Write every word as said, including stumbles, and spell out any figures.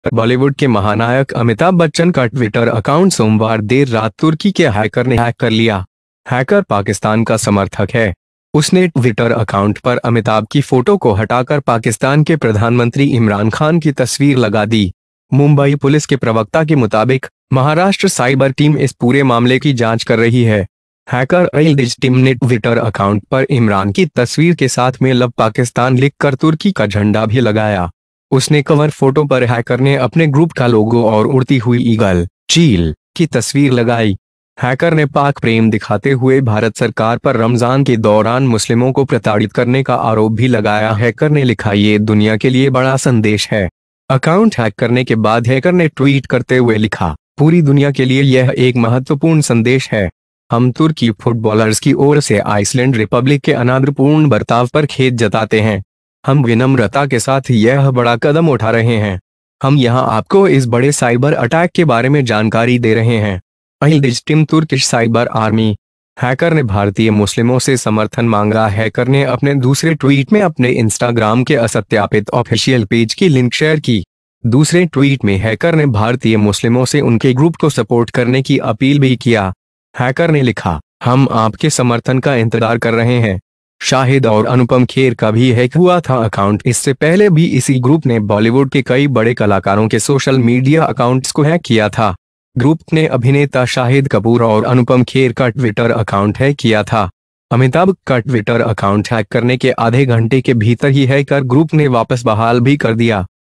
बॉलीवुड के महानायक अमिताभ बच्चन का ट्विटर अकाउंट सोमवार देर रात तुर्की के हैकर ने हैक कर लिया। हैकर पाकिस्तान का समर्थक है। उसने ट्विटर अकाउंट पर अमिताभ की फोटो को हटाकर पाकिस्तान के प्रधानमंत्री इमरान खान की तस्वीर लगा दी। मुंबई पुलिस के प्रवक्ता के मुताबिक महाराष्ट्र साइबर टीम इस पूरे मामले की जांच कर रही है। हैकर एल्डिज टीम ने ट्विटर अकाउंट पर इमरान की तस्वीर के साथ में लव पाकिस्तान लिखकर तुर्की का झंडा भी लगाया। उसने कवर फोटो पर हैकर ने अपने ग्रुप का लोगो और उड़ती हुई ईगल चील की तस्वीर लगाई। हैकर ने पाक प्रेम दिखाते हुए भारत सरकार पर रमजान के दौरान मुस्लिमों को प्रताड़ित करने का आरोप भी लगाया। हैकर ने लिखा, ये दुनिया के लिए बड़ा संदेश है। अकाउंट हैक करने के बाद हैकर ने ट्वीट करते हुए लिखा, पूरी दुनिया के लिए यह एक महत्वपूर्ण संदेश है। हम तुर्की फुटबॉलर्स की ओर से आइसलैंड रिपब्लिक के अनादरपूर्ण बर्ताव पर खेद जताते हैं। हम विनम्रता के साथ यह बड़ा कदम उठा रहे हैं। हम यहां आपको इस बड़े साइबर अटैक के बारे में जानकारी दे रहे हैं। एल्डिज team Turkish cyber army. Hacker ने भारतीय मुस्लिमों से समर्थन मांगा। हैकर ने अपने दूसरे ट्वीट में अपने इंस्टाग्राम के असत्यापित ऑफिशियल पेज की लिंक शेयर की। दूसरे ट्वीट में हैकर ने भारतीय मुस्लिमों से उनके ग्रुप को सपोर्ट करने की अपील भी किया। हैकर ने लिखा, हम आपके समर्थन का इंतजार कर रहे हैं। शाहिद और अनुपम खेर का भी हैक हुआ था अकाउंट। इससे पहले भी इसी ग्रुप ने बॉलीवुड के कई बड़े कलाकारों के सोशल मीडिया अकाउंट्स को हैक किया था। ग्रुप ने अभिनेता शाहिद कपूर और अनुपम खेर का ट्विटर अकाउंट हैक किया था। अमिताभ का ट्विटर अकाउंट हैक करने के आधे घंटे के भीतर ही हैकर ग्रुप ने वापस बहाल भी कर दिया।